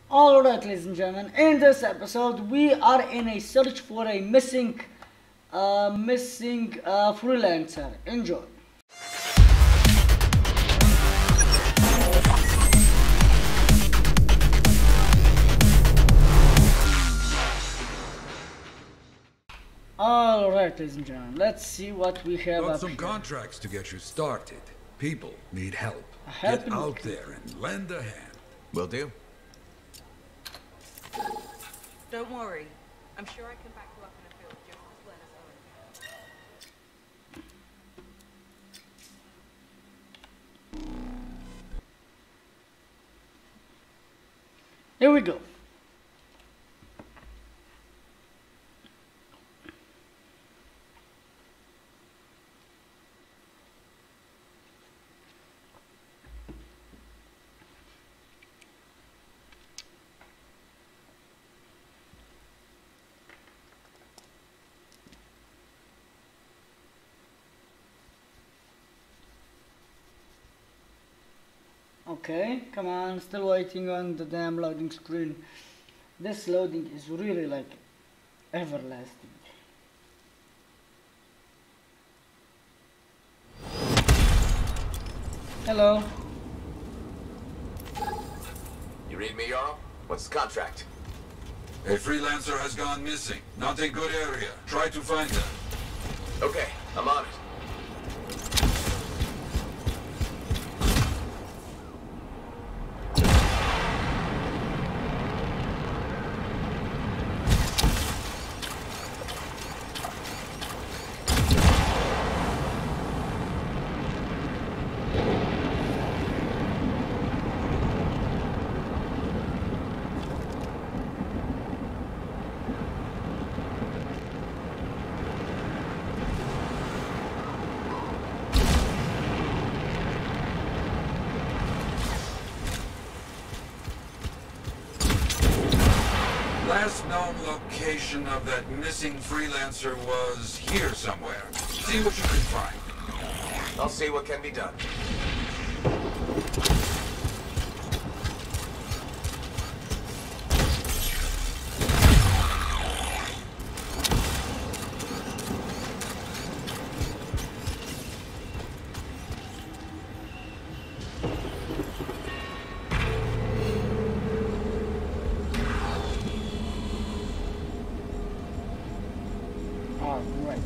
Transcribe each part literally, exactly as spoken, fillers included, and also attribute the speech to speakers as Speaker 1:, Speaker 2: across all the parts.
Speaker 1: Alright, ladies and gentlemen, in this episode we are in a search for a missing uh, missing uh, freelancer. Enjoy. Alright, ladies and gentlemen, let's see what we have
Speaker 2: Got
Speaker 1: up
Speaker 2: some
Speaker 1: here.
Speaker 2: contracts to get you started. People need help.
Speaker 1: Help
Speaker 2: Get
Speaker 1: me.
Speaker 2: out there and lend a hand.
Speaker 3: Will do.
Speaker 4: Don't worry. I'm sure I can back you up in a field just as well as I can.
Speaker 1: Here we go. Okay, come on, still waiting on the damn loading screen. This loading is really like everlasting. Hello.
Speaker 3: You read me, y'all? What's the contract?
Speaker 2: A freelancer has gone missing. Not a good area. Try to find them.
Speaker 3: Okay, I'm on it.
Speaker 2: Last known location of that missing freelancer was here somewhere. See what you can find.
Speaker 3: I'll see what can be done.
Speaker 1: Alright.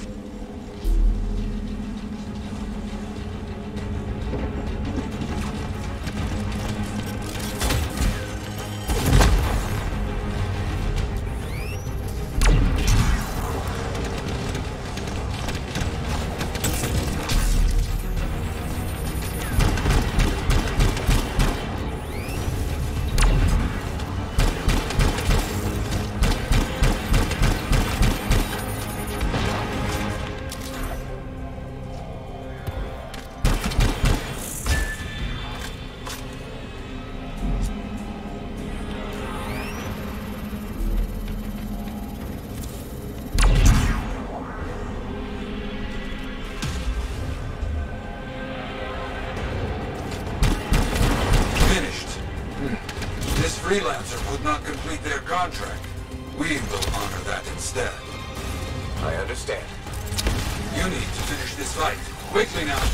Speaker 2: This freelancer would not complete their contract. We will honor that instead.
Speaker 3: I understand.
Speaker 2: You need to finish this fight. Quickly now.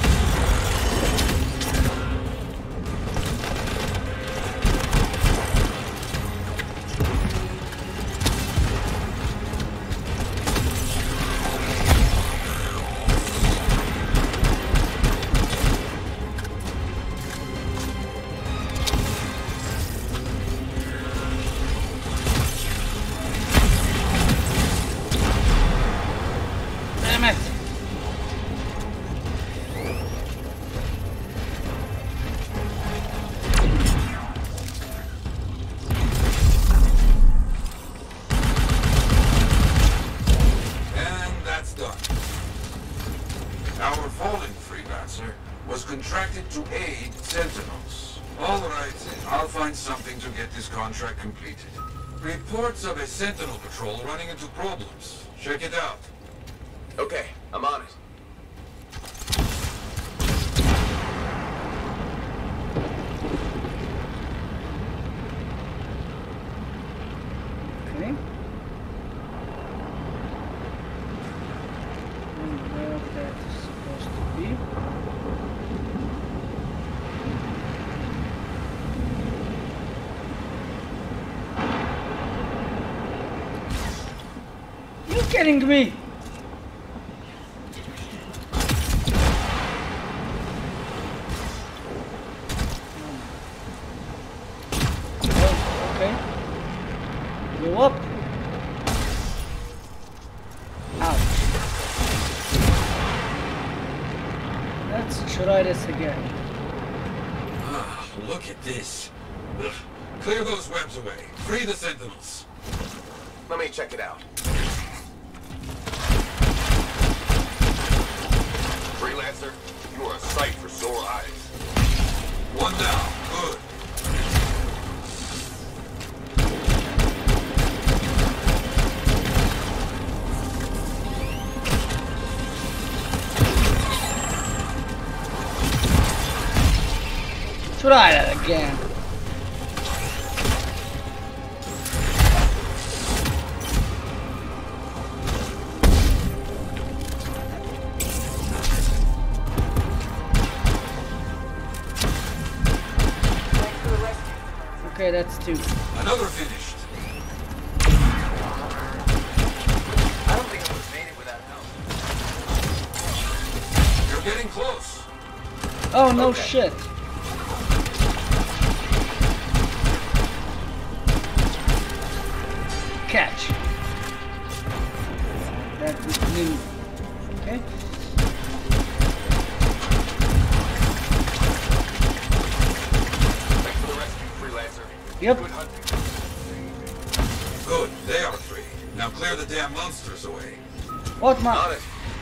Speaker 1: Damn it.
Speaker 2: And that's done. Our fallen freelancer was contracted to aid Sentinels. All right, I'll find something to get this contract completed. Reports of a Sentinel patrol running into problems. Check it out.
Speaker 3: Okay, I'm on it.
Speaker 1: kidding me? Oh, okay. Go up. Ouch. Let's try this again.
Speaker 2: Ah, look at this. Ugh. Clear those webs away. Free the sentinels.
Speaker 3: Let me check it out. Freelancer, you are a sight for sore eyes.
Speaker 2: One down. Good.
Speaker 1: Try that again. Okay, that's two.
Speaker 2: Another finished.
Speaker 3: I don't think I would have made it without help.
Speaker 2: You're getting close.
Speaker 1: Oh, no
Speaker 3: Okay.
Speaker 1: shit. Catch. That is new. Okay.
Speaker 3: Thanks for the rescue, Freelancer.
Speaker 1: Yep.
Speaker 3: Good hunting.
Speaker 2: Good. They are free. Now clear the damn monsters away.
Speaker 1: What man?
Speaker 3: On it.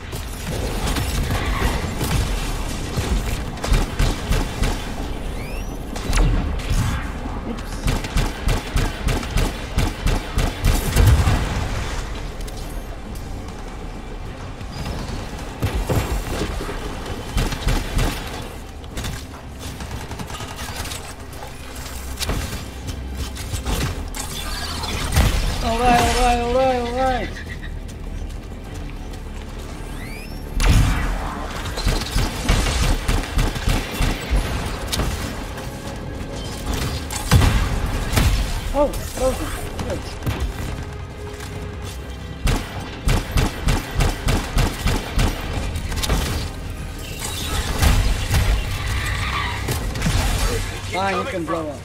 Speaker 1: Alright, alright, alright, alright. Oh, frozen. Good. Fine, you can blow up.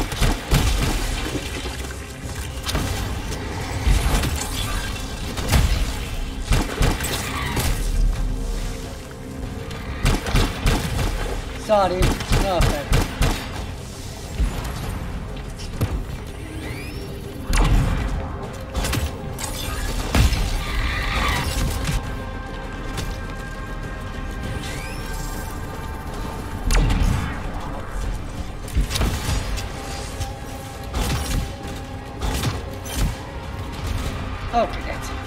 Speaker 1: Sorry, no effect. Okay, that's it.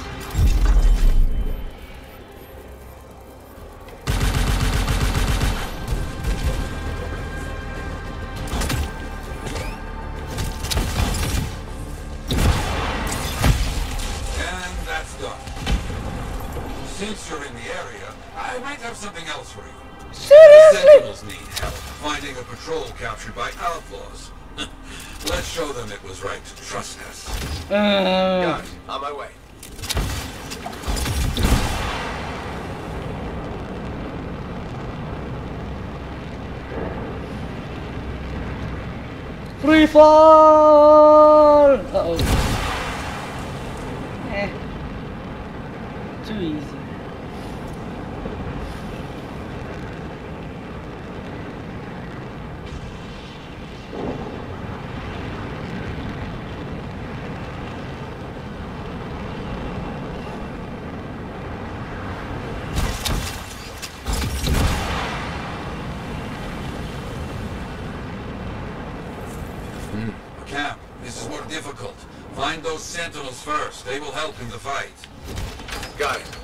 Speaker 2: And that's done. Since you're in the area, I might have something else for you. The
Speaker 1: Seriously?
Speaker 2: sentinels need help finding a patrol captured by outlaws. Let's show them it was right to trust us.
Speaker 1: Uh,
Speaker 3: Got it. On my way.
Speaker 1: free fall! Uh-oh. Eh. Too easy.
Speaker 2: Cap, this is more difficult. Find those sentinels first. They will help in the fight.
Speaker 3: Got it.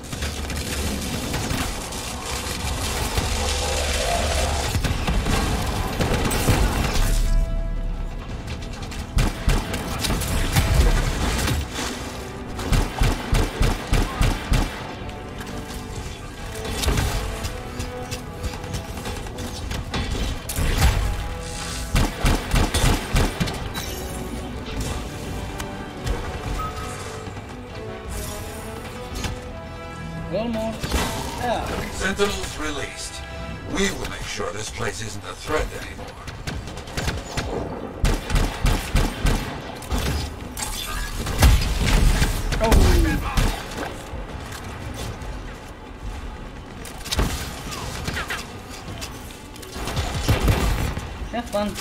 Speaker 1: little more. Yeah.
Speaker 2: Sentinels released. We will make sure this place isn't a threat anymore.
Speaker 1: Oh. Have fun.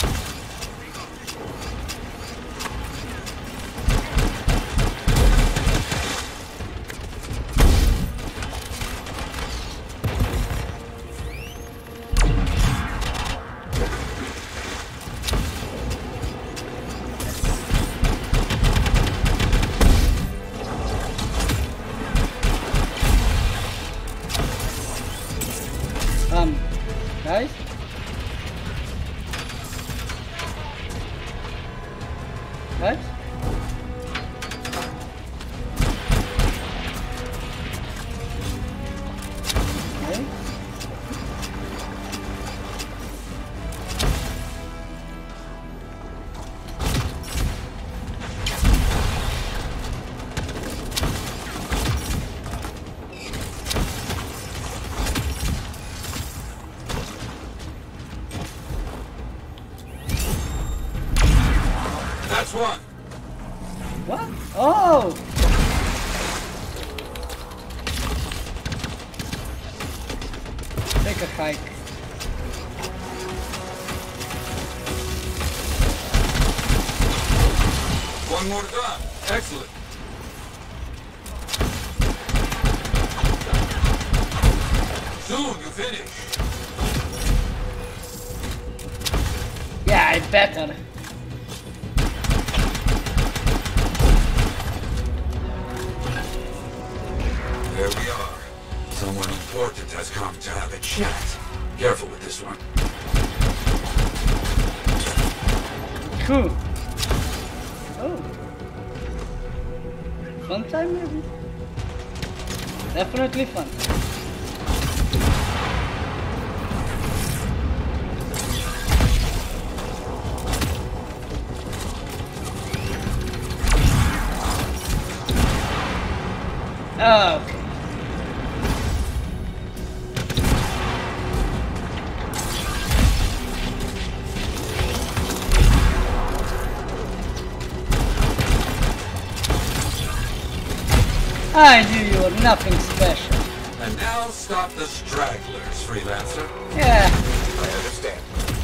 Speaker 1: Um, guys? Guys? Okay.
Speaker 2: That's one.
Speaker 1: What? Oh! Take a hike.
Speaker 2: One more done. Excellent. Soon you finish.
Speaker 1: Yeah, I better.
Speaker 2: There we are. Someone important has come to have a chat. Careful with this one.
Speaker 1: Cool. Oh. Fun time maybe? Definitely fun. Oh, okay. I knew you were nothing special.
Speaker 2: And now stop the stragglers, Freelancer.
Speaker 1: Yeah.
Speaker 3: I understand.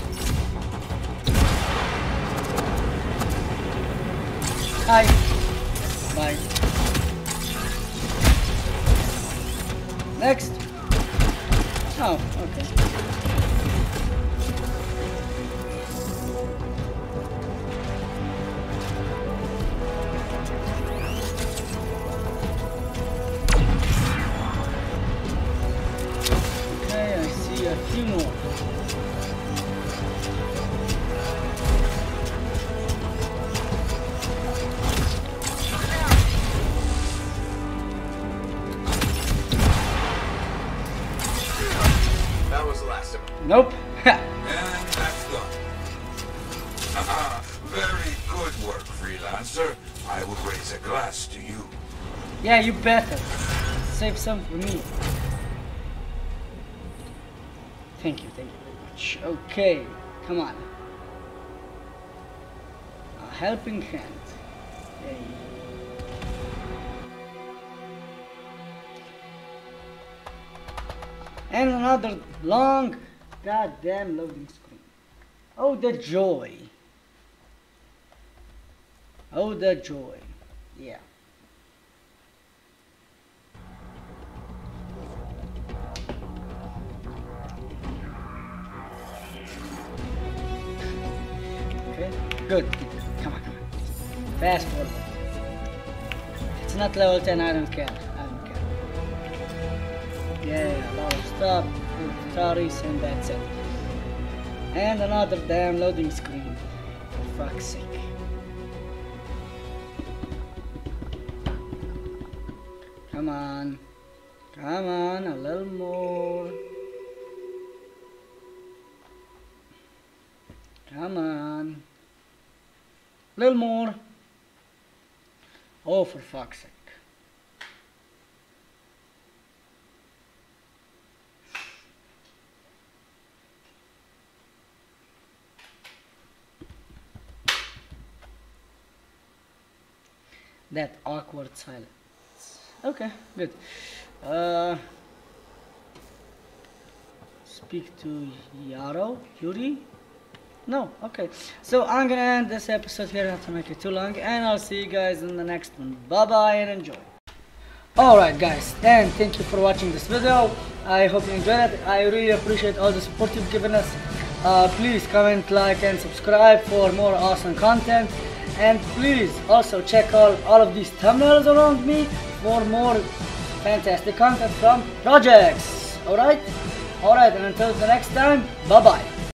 Speaker 1: Hi. Bye. Next. Oh, okay. Okay, I see a few more.
Speaker 3: That was the last of them.
Speaker 1: Nope.
Speaker 2: And that's done. Haha, very good work, Freelancer. I will raise a glass to you.
Speaker 1: Yeah, you better. Save some for me. Thank you, thank you very much. Okay, come on. A helping hand. Yay. And another long goddamn loading screen. Oh, the joy. Oh, the joy. Yeah. Okay, good. Come on, come on. Fast forward. It's not level ten, I don't care. I don't care. Yeah, a lot of stuff, good stories, and that's it. And another damn loading screen. For fuck's sake. Come on. Come on, a little more. Come on. Little more. Oh, for fuck's sake. That awkward silence. Okay, good. Uh, speak to Yaro? Yuri? No, okay. So I'm gonna end this episode here, not to make it too long, and I'll see you guys in the next one. Bye bye and enjoy. Alright guys, and thank you for watching this video. I hope you enjoyed it. I really appreciate all the support you've given us. Uh, please comment, like and subscribe for more awesome content. And please also check out all of these thumbnails around me for more fantastic content from projects. Alright? Alright, and until the next time, bye bye.